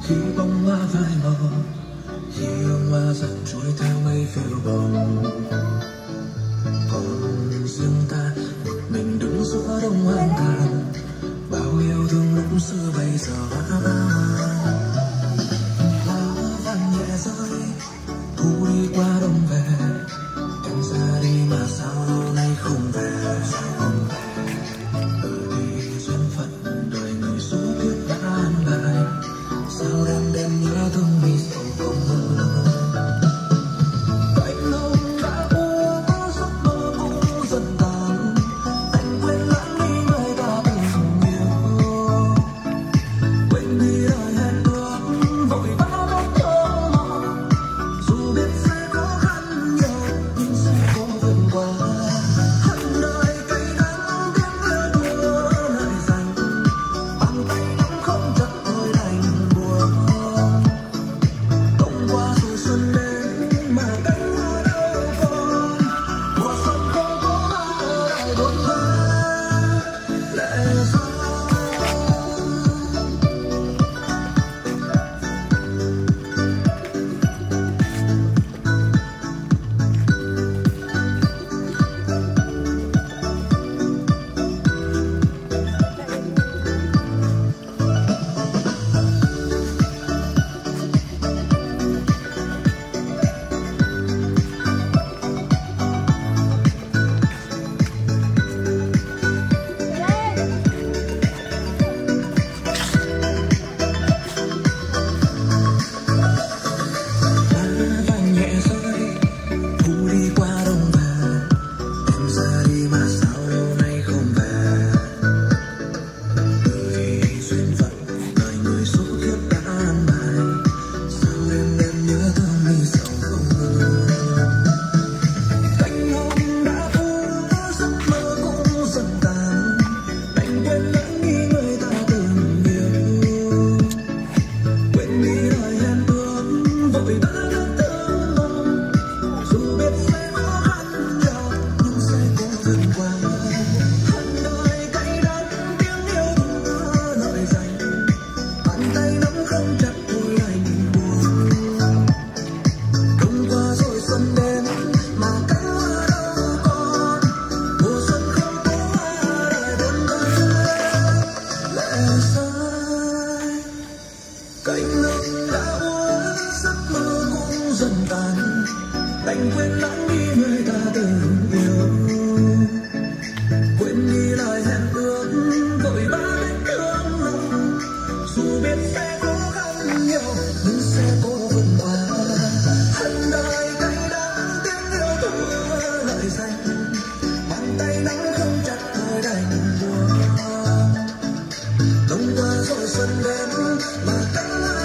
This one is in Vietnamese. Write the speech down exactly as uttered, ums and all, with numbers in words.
khi bông hoa phai màu, khi hương hoa giật trôi theo mây phiêu bồng. Còn riêng ta một mình đứng giữa đông hoang tàn, bao yêu thương lúc xưa bây giờ lá vàng nhẹ rơi, thu đi qua đông về, em ra đi mà sao lâu nay không về. Ừ thì duyên phận đời người số kiếp đã an bài, sao đêm đêm nhớ thương mi sầu không mơ. Cánh ông đã úa giấc mơ cũng dần tàn, anh quên lãng đi người ta từng yêu, quên đi lời hẹn ước vội vã đốt thơ mộng. Dù biết sẽ khó khăn nhiều nhưng sẽ cố vượt qua. Hận đời cay đắng tiếng lừa đùa lời dành, bàn tay nắm không chặt thôi đành buồn. Đông qua rồi xuân đến mà cánh hoa đâu còn, mùa xuân không có mơ lại buồn thơ lệ rơi. Cánh lưng đã úa giấc mơ cũng dần tàn, đành quên lãng đi người ta từng yêu, quên đi lời hẹn ước vội vã đến thương lòng. Dù biết sẽ khó khăn nhiều nhưng sẽ cố vượt qua. Hận đời cay đắng tiếng yêu thua lời dành, bàn tay nắm không chặt thôi đành buồn. Đông qua rồi xuân đến mà cánh